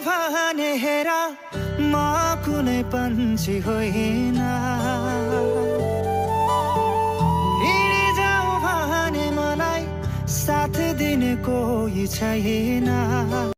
भने हेर म कुनै पन्छी होइन हिँडी जाऊ भने मलाई साथ दिने कोही छैन